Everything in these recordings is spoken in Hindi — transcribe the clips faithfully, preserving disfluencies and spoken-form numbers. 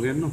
गए ना।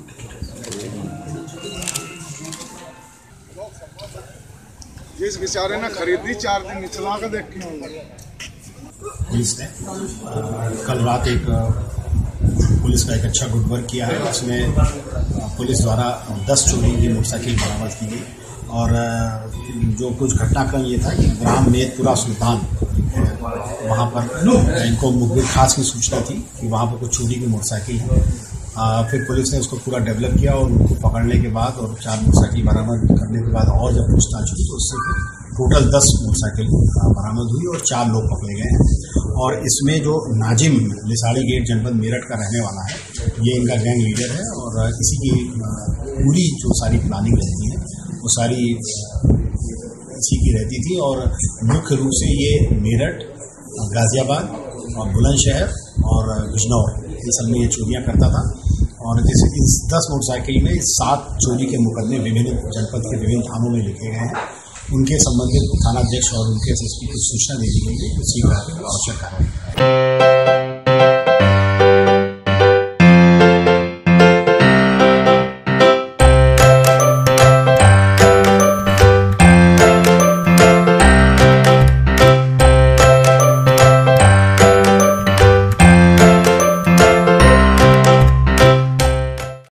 जिस बेचारे ने खरीदी चार दिन चला कर देख के पुलिस ने कल रात एक पुलिस का एक अच्छा गुड वर्क किया है। उसमें पुलिस द्वारा दस चोरी की मोटरसाइकिल बरामद की गई और जो कुछ घटनाक्रम ये था कि ग्राम मेदपुरा सुल्तान वहाँ पर इनको मुखबिर खास की सूचना थी कि वहाँ पर कुछ चोरी की मोटरसाइकिल है। फिर पुलिस ने उसको पूरा डेवलप किया और उनको पकड़ने के बाद और चार मोटरसाइकिल बरामद करने के बाद और जब पूछताछ हुई तो उससे टोटल दस मोटरसाइकिल बरामद हुई और चार लोग पकड़े गए हैं। और इसमें जो नाजिम लिसाड़ी गेट जनपद मेरठ का रहने वाला है, ये इनका गैंग लीडर है और इसी की पूरी जो सारी प्लानिंग रहती है वो सारी इसी की रहती थी। और मुख्य रूप से ये मेरठ, गाजियाबाद और बुलंदशहर और बिजनौर ये सब में ये चोरियाँ करता था। और जैसे कि इस दस मोटरसाइकिल में सात चोरी के मुकदमे विभिन्न जनपद के विभिन्न थानों में लिखे गए हैं। उनके संबंधित थानाध्यक्ष और उनके एस एस पी को सूचना दे दी गई है, उसी का आवश्यक कार्रवाई।